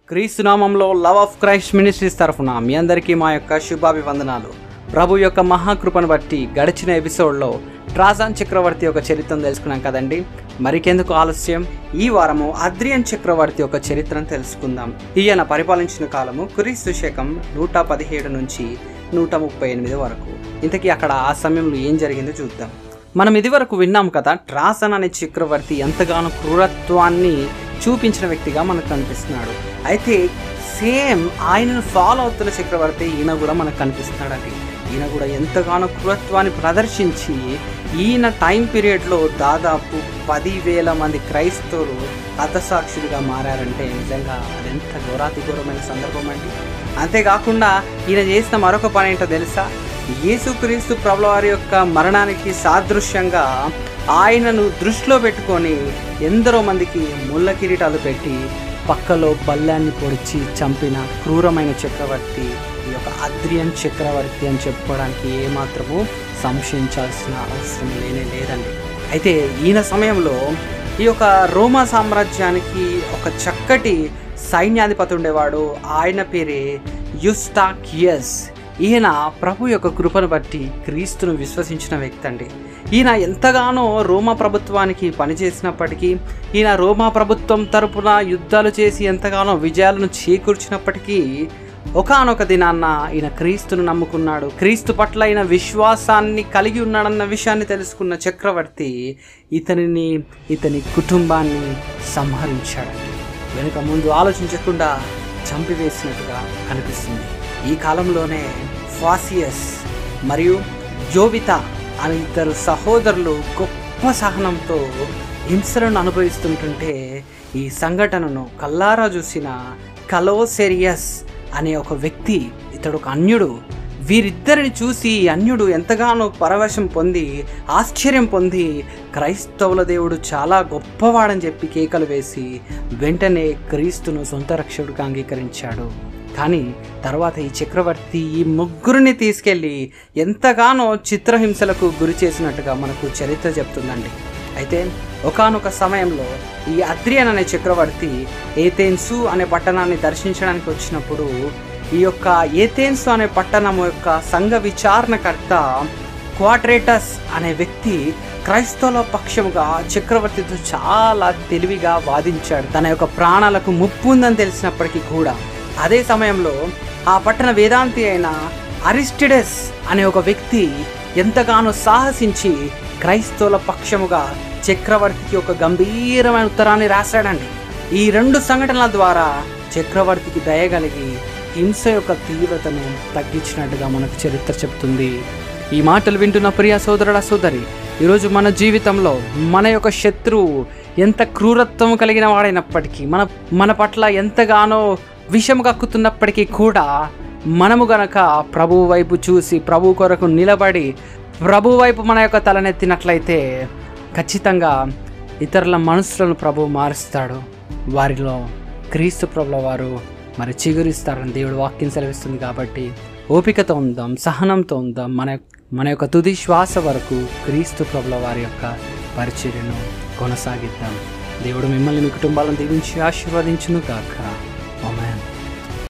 క్రీస్తునామంలో love of Christ ministries తరఫున మీ అందరికీ మా యొక్క శుభాభివందనాలు. ప్రభు యొక్క మహాకృపను బట్టి గడిచిన ఎపిసోడ్లో ట్రాజాన్ చక్రవర్తి యొక్క చరిత్రను తెలుసుకున్నాం కదండి. మరికెందుకు ఆలస్యం, ఈ వారము అద్రియన్ చక్రవర్తి యొక్క చరిత్రను తెలుసుకుందాం. ఈయన పరిపాలించిన కాలము క్రీస్తు శకం 117 నుంచి 138 వరకు. ఇంతకీ అక్కడ ఆ సమయంలో ఏం జరిగిందో చూద్దాం. మనం ఇది వరకు విన్నాం కదా, ట్రాజాన్ అనే చక్రవర్తి ఎంతగానో క్రూరత్వాన్ని చూపించిన వ్యక్తిగా మనకు కనిపిస్తున్నాడు. అయితే సేమ్ ఆయనను ఫాలో అవుతున్న చక్రవర్తి ఈయన కూడా మనకు కనిపిస్తున్నాడండి. ఈయన కూడా ఎంతగానో క్రూరత్వాన్ని ప్రదర్శించి ఈయన టైం పీరియడ్లో దాదాపు 10,000 మంది క్రైస్తవులు హతసాక్షులుగా మారారంటే నిజంగా అదెంత ఘోరాతిఘోరమైన సందర్భం అండి. అంతేకాకుండా ఈయన చేసిన మరొక పని ఏంటో తెలుసా? యేసుక్రీస్తు ప్రభుల వారి యొక్క మరణానికి సాదృశ్యంగా ఆయనను దృష్టిలో పెట్టుకొని ఎందరో మందికి ముళ్ళ కిరీటాలు పెట్టి పక్కలో బల్లాన్ని పొడిచి చంపిన క్రూరమైన చక్రవర్తి ఈ యొక్క అద్రియన్ చక్రవర్తి అని చెప్పుకోవడానికి ఏమాత్రము సంశయించాల్సిన అవసరం లేదండి. అయితే ఈయన సమయంలో ఈ యొక్క రోమా సామ్రాజ్యానికి ఒక చక్కటి సైన్యాధిపతి ఉండేవాడు. ఆయన పేరే యూస్టాకియస్. ఈయన ప్రభు యొక్క కృపను బట్టి క్రీస్తును విశ్వసించిన వ్యక్తి అండి. ఈయన ఎంతగానో రోమా ప్రభుత్వానికి పనిచేసినప్పటికీ, ఈయన రోమా ప్రభుత్వం తరపున యుద్ధాలు చేసి ఎంతగానో విజయాలను చేకూర్చినప్పటికీ ఒకానొక దినాన్న ఈయన క్రీస్తును నమ్ముకున్నాడు. క్రీస్తు పట్ల ఈయన విశ్వాసాన్ని కలిగి ఉన్నాడన్న విషయాన్ని తెలుసుకున్న చక్రవర్తి ఇతని కుటుంబాన్ని సంహరించాడండి. వెనుక ముందు ఆలోచించకుండా చంపివేసినట్టుగా కనిపిస్తుంది. ఈ కాలంలోనే ఫాసియస్ మరియు జోవితా అనే ఇద్దరు సహోదరులు గొప్ప సహనంతో హింసలను అనుభవిస్తుంటుంటే ఈ సంఘటనను కల్లారా చూసిన కలోసెరియస్ అనే ఒక వ్యక్తి, ఇతడు ఒక అన్యుడు, వీరిద్దరిని చూసి అన్యుడు ఎంతగానో పరవశం పొంది ఆశ్చర్యం పొంది క్రైస్తవుల దేవుడు చాలా గొప్పవాడని చెప్పి కేకలు వేసి వెంటనే క్రీస్తును సొంత రక్షకుడిగా అంగీకరించాడు. కానీ తర్వాత ఈ చక్రవర్తి ఈ ముగ్గురిని తీసుకెళ్ళి ఎంతగానో చిత్రహింసలకు గురి చేసినట్టుగా మనకు చరిత్ర చెప్తుందండి. అయితే ఒకానొక సమయంలో ఈ అద్రియన్ అనే చక్రవర్తి ఏథెన్సు అనే పట్టణాన్ని దర్శించడానికి వచ్చినప్పుడు ఈ యొక్క ఏథెన్సు అనే పట్టణం యొక్క సంఘ విచారణకర్త క్వాడ్రేటస్ అనే వ్యక్తి క్రైస్తవుల పక్షముగా చక్రవర్తితో చాలా తెలివిగా వాదించాడు. తన యొక్క ప్రాణాలకు ముప్పు ఉందని తెలిసినప్పటికీ కూడా. అదే సమయంలో ఆ పట్టణ వేదాంతి అయిన అరిస్టిడస్ అనే ఒక వ్యక్తి ఎంతగానో సాహసించి క్రైస్తవుల పక్షముగా చక్రవర్తికి ఒక గంభీరమైన ఉత్తరాన్ని రాశాడండి. ఈ 2 సంఘటనల ద్వారా చక్రవర్తికి దయగలిగి హింస యొక్క తీవ్రతను తగ్గించినట్టుగా మనకు చరిత్ర చెప్తుంది. ఈ మాటలు వింటున్న ప్రియ సోదరుడా సోదరి, ఈరోజు మన జీవితంలో మన యొక్క శత్రువు ఎంత క్రూరత్వం కలిగిన వాడైనప్పటికీ, మన పట్ల ఎంతగానో విషం కక్కుతున్నప్పటికీ కూడా మనము గనక ప్రభువు వైపు చూసి ప్రభు కొరకు నిలబడి ప్రభు వైపు మన యొక్క తలనెత్తినట్లయితే ఖచ్చితంగా ఇతరుల మనసులను ప్రభువు మారుస్తాడు. వారిలో క్రీస్తు ప్రభుల వారు మరి చిగురిస్తారని దేవుడు వాక్యం సెలవిస్తుంది. కాబట్టి ఓపికతో ఉందాం, సహనంతో ఉందాం. మన యొక్క తుది శ్వాస వరకు క్రీస్తు ప్రభుల వారి యొక్క పరిచర్యను కొనసాగిద్దాం. దేవుడు మిమ్మల్ని మీ కుటుంబాలను దీవించి ఆశీర్వదించును గాక.